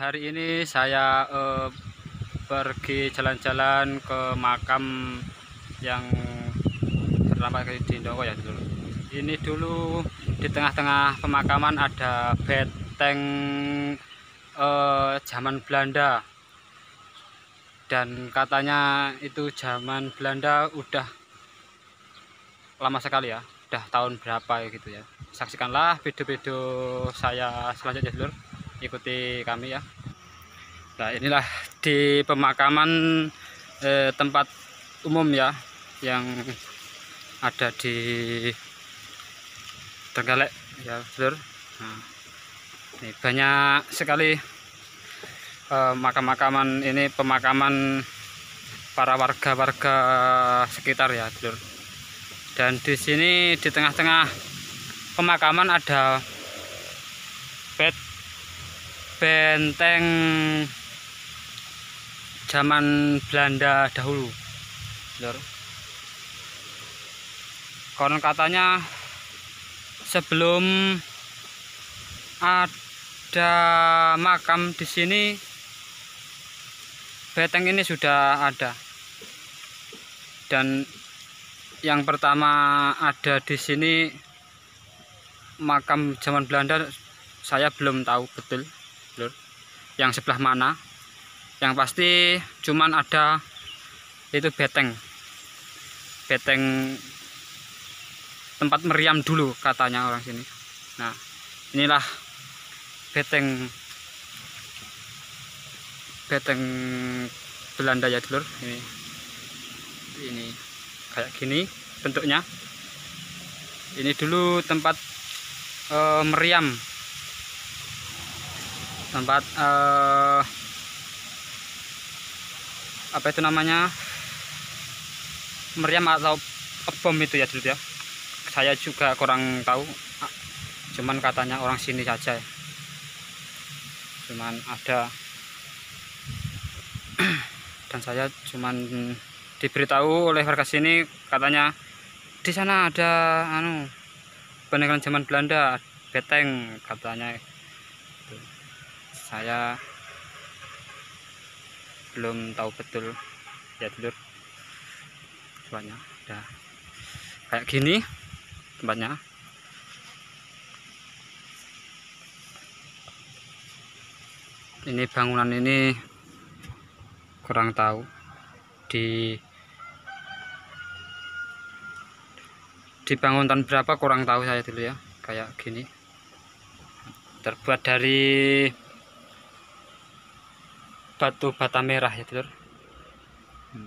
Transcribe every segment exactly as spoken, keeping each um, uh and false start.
hari ini saya eh, pergi jalan-jalan ke makam yang pertama kali di Indonesia ya dulu. Ini dulu di tengah-tengah pemakaman ada beteng eh, zaman Belanda, dan katanya itu zaman Belanda udah lama sekali ya, udah tahun berapa ya gitu ya. Saksikanlah video-video saya selanjutnya dulu, ikuti kami ya. Nah, inilah di pemakaman eh, tempat umum ya yang ada di Trenggalek ya, Lur. Nah, ini banyak sekali eh, makam-makaman, ini pemakaman para warga-warga sekitar ya, Lur. Dan di sini di tengah-tengah pemakaman ada bed benteng zaman Belanda dahulu, Lur. Konon katanya sebelum ada makam di sini, benteng ini sudah ada. Dan yang pertama ada di sini makam zaman Belanda, saya belum tahu betul, Lur, yang sebelah mana. Yang pasti cuman ada itu beteng beteng tempat meriam dulu katanya orang sini. Nah, inilah beteng beteng Belanda ya, Lur. Ini ini kayak gini bentuknya. Ini dulu tempat uh, meriam, tempat uh, apa itu namanya, meriam atau bom itu ya, dulu ya. Saya juga kurang tahu, cuman katanya orang sini saja, cuman ada dan saya cuman diberitahu oleh warga sini, katanya di sana ada anu peninggalan zaman Belanda, beteng katanya. Saya belum tahu betul ya, Lur. Soalnya udah kayak gini tempatnya. Ini bangunan ini kurang tahu di dibangun tahun berapa, kurang tahu saya dulu ya. Kayak gini, terbuat dari batu bata merah ya, Lur. Hmm.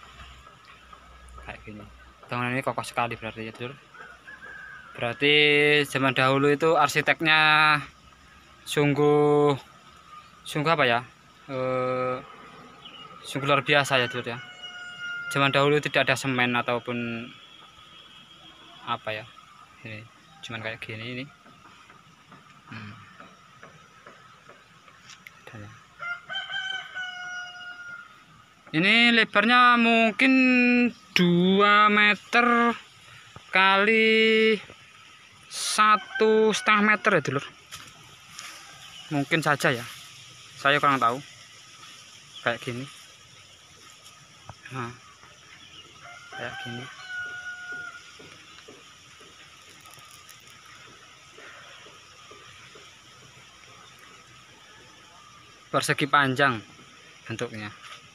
Kayak gini. Bangunan ini kokoh sekali berarti ya, Lur. Berarti zaman dahulu itu arsiteknya sungguh sungguh apa ya? Eh, sungguh luar biasa ya, Lur ya. Zaman dahulu tidak ada semen ataupun apa ya. Ini cuman kayak gini ini. Hmm. Ini lebarnya mungkin dua meter kali satu setengah meter ya, Lur. Mungkin saja ya, saya kurang tahu. Kayak gini. Nah, kayak gini. Persegi panjang bentuknya.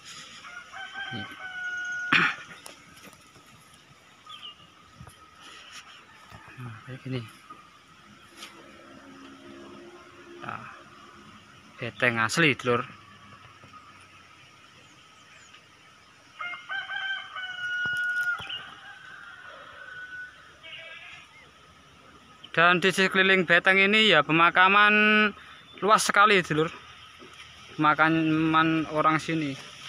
Nah, kayak gini. Nah, beteng asli, Lur. Dan di sekeliling beteng ini ya pemakaman luas sekali, Lur. Pemakaman orang sini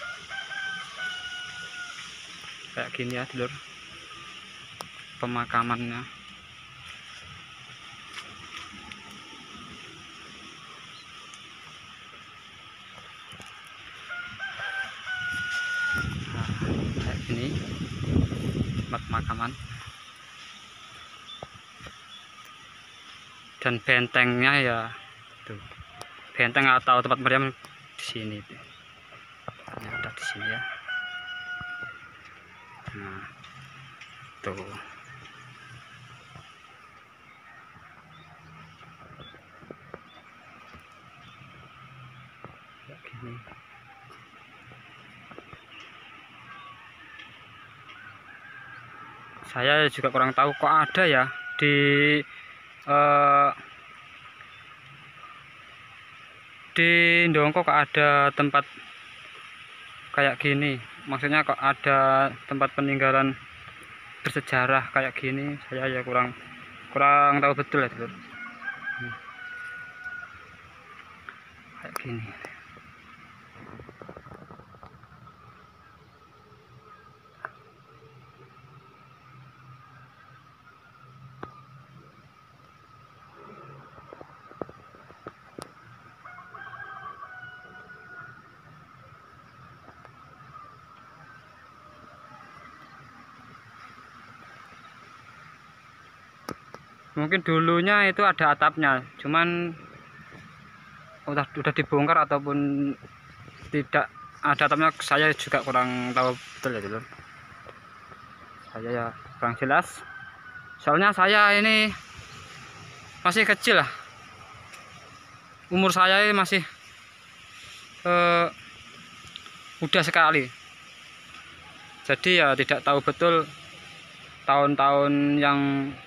kayak gini ya, Lur, pemakamannya. Nah, kayak gini tempat pemakaman. Dan bentengnya ya tuh, benteng atau tempat meriam di sini. Ini ada di sini ya. Nah, tuh. Gini. Saya juga kurang tahu kok ada ya di uh, di Ndongko kok ada tempat kayak gini. Maksudnya kok ada tempat peninggalan bersejarah kayak gini. Saya ya kurang kurang tahu betul ya, Dulur. Hmm. Kayak gini. Mungkin dulunya itu ada atapnya, cuman udah udah dibongkar ataupun tidak ada atapnya, saya juga kurang tahu betul ya, Dulur. Saya ya kurang jelas. Soalnya saya ini masih kecil lah. Umur saya ini masih eh, muda sekali. Jadi ya tidak tahu betul tahun-tahun yang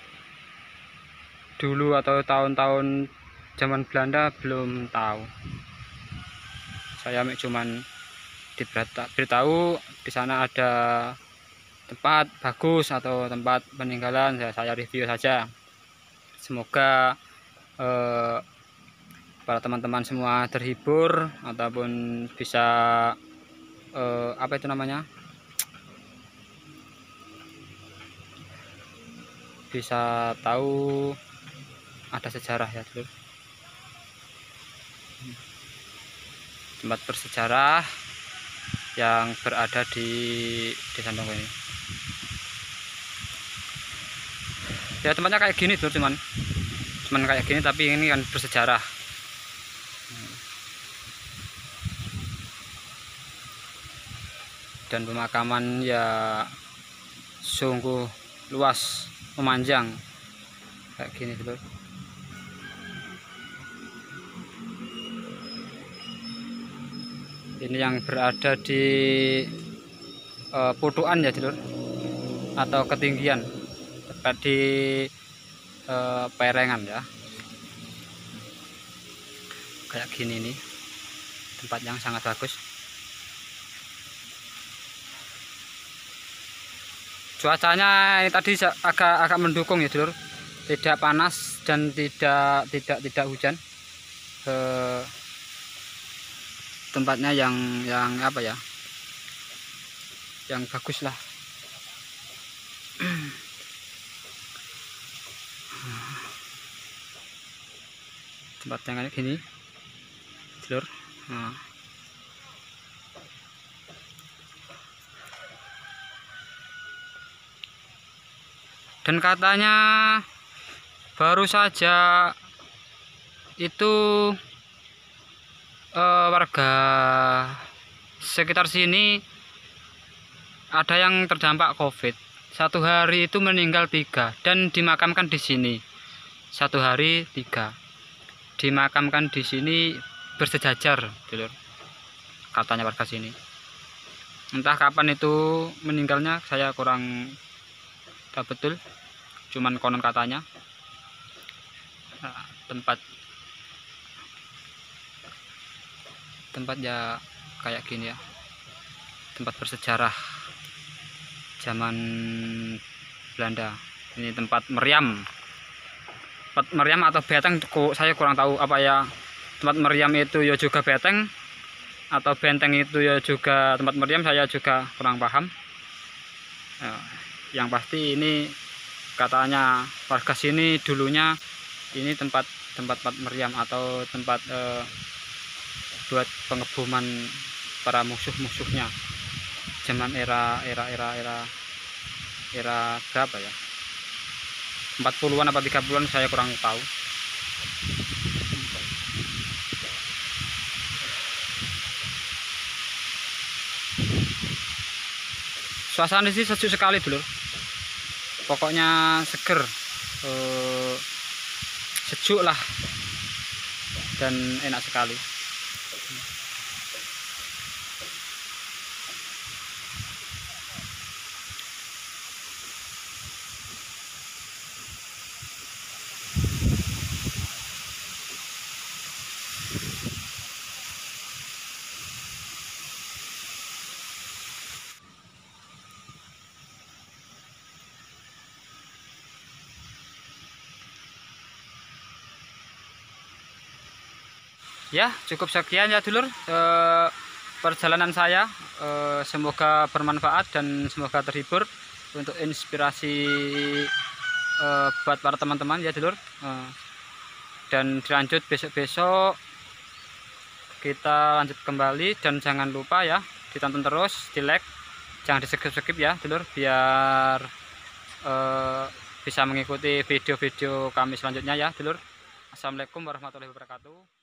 dulu atau tahun-tahun zaman Belanda belum tahu. Saya cuman diberitahu di sana ada tempat bagus atau tempat peninggalan, ya saya review saja. Semoga eh, para teman-teman semua terhibur ataupun bisa eh, apa itu namanya, bisa tahu ada sejarah ya, Dulur. Tempat bersejarah yang berada di Desa Ndongko ini. Ya tempatnya kayak gini, Dulur, cuman cuman kayak gini tapi ini kan bersejarah. Dan pemakaman ya sungguh luas, memanjang kayak gini, Dulur. Ini yang berada di uh, putuan ya, Dulur, atau ketinggian, tepat di uh, perengan ya. Kayak gini nih, tempat yang sangat bagus. Cuacanya ini tadi agak agak mendukung ya, Dulur. Tidak panas dan tidak tidak tidak hujan. Uh, tempatnya yang yang apa ya, yang bagus lah. Tempat yang kayak gini, Dulur. Nah. Dan katanya baru saja itu Uh, warga sekitar sini ada yang terdampak COVID. Satu hari itu meninggal tiga dan dimakamkan di sini. Satu hari tiga dimakamkan di sini bersejajar, Dulur. Katanya warga sini. Entah kapan itu meninggalnya, saya kurang tahu betul. Cuman konon katanya. Nah, tempat tempat ya kayak gini ya, tempat bersejarah zaman Belanda. Ini tempat meriam, tempat meriam atau beteng, saya kurang tahu apa ya. Tempat meriam itu ya juga beteng atau benteng itu ya juga tempat meriam, saya juga kurang paham. Yang pasti ini katanya warga sini dulunya ini tempat tempat tempat meriam atau tempat eh, buat pengeboman para musuh-musuhnya zaman era era era era era berapa ya, empat puluhan apa tiga puluhan, saya kurang tahu. Suasana sih sejuk sekali dulur, pokoknya seger, eh, sejuk lah dan enak sekali. Ya, cukup sekian ya dulur, eh, perjalanan saya. Eh, semoga bermanfaat dan semoga terhibur untuk inspirasi eh, buat para teman-teman ya dulur. Eh, dan dilanjut besok-besok kita lanjut kembali, dan jangan lupa ya ditonton terus, di like, jangan di skip-skip ya dulur, biar eh, bisa mengikuti video-video kami selanjutnya ya dulur. Assalamualaikum warahmatullahi wabarakatuh.